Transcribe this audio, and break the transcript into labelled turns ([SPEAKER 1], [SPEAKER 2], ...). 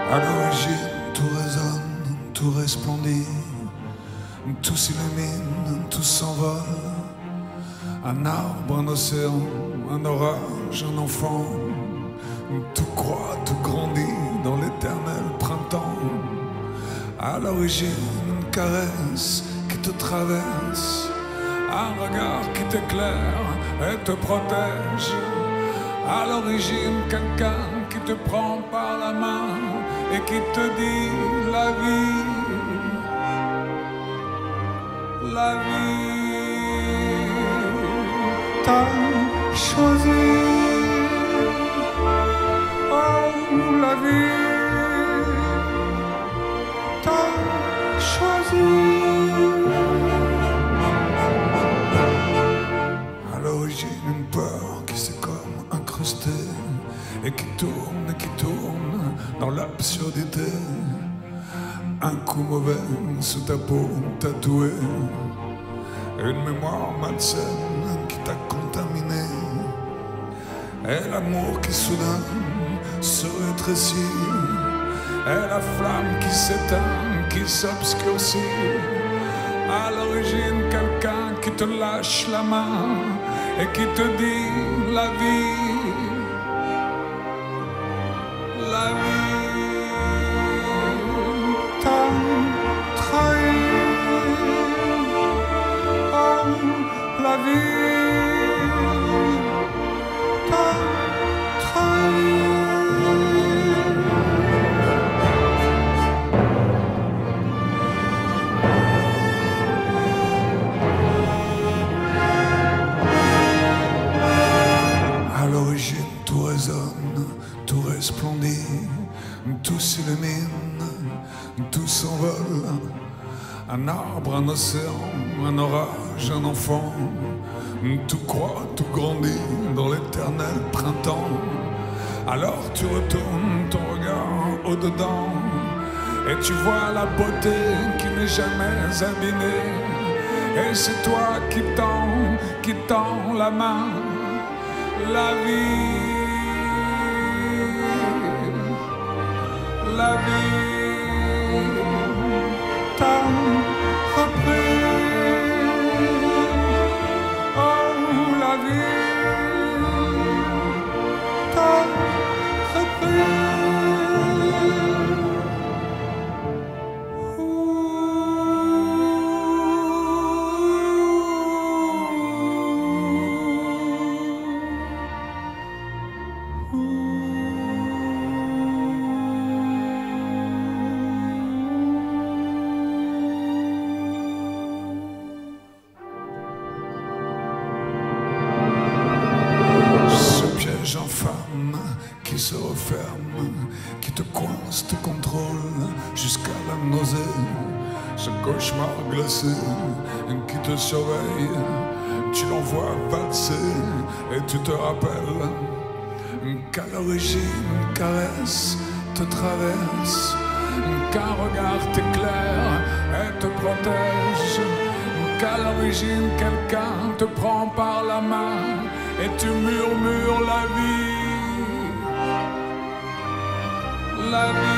[SPEAKER 1] À l'origine, tout résonne, tout resplendit, tout s'illumine, tout s'envole. Un arbre, un océan, un orage, un enfant. Tout croît, tout grandit dans l'éternel printemps. À l'origine, une caresse qui te traverse, un regard qui t'éclaire et te protège. À l'origine, quelqu'un qui te prend par la main et qui te dit la vie, la vie t'a choisi. Oh, la vie t'a choisi. À l'origine, une peur qui s'est comme incrustée et qui tourne dans l'absurdité. Un coup mauvais sous ta peau tatouée, une mémoire malsaine qui t'a contaminé, et l'amour qui soudain se rétrécit, et la flamme qui s'éteint, qui s'obscurcit. À l'origine, quelqu'un qui te lâche la main et qui te dit la vie, la vie t'a trahi. Oh, la vie t'a trahi. À l'origine, tout résonne, tout resplendit, tout s'illumine, tout s'envole. Un arbre, un océan, un orage, un enfant. Tout croît, tout grandit dans l'éternel printemps. Alors tu retournes ton regard au-dedans et tu vois la beauté qui n'est jamais abîmée. Et c'est toi qui tends la main. La vie, la vie t'a repris. Oh, la vie t'a repris. Infâme qui se referme, qui te coince, te contrôle jusqu'à la nausée. Ce cauchemar glacé qui te surveille, tu l'envoies valser et tu te rappelles qu'à l'origine une caresse te traverse, qu'un regard t'éclaire et te protège, qu'à l'origine quelqu'un te prend par la main et tu murmures la vie, la vie.